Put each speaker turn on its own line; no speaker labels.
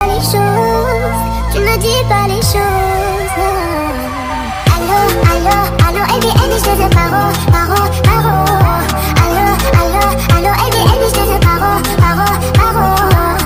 Les choses, tu ne dis pas les choses. Allô, allô, allô, et bien, je te paro, paro,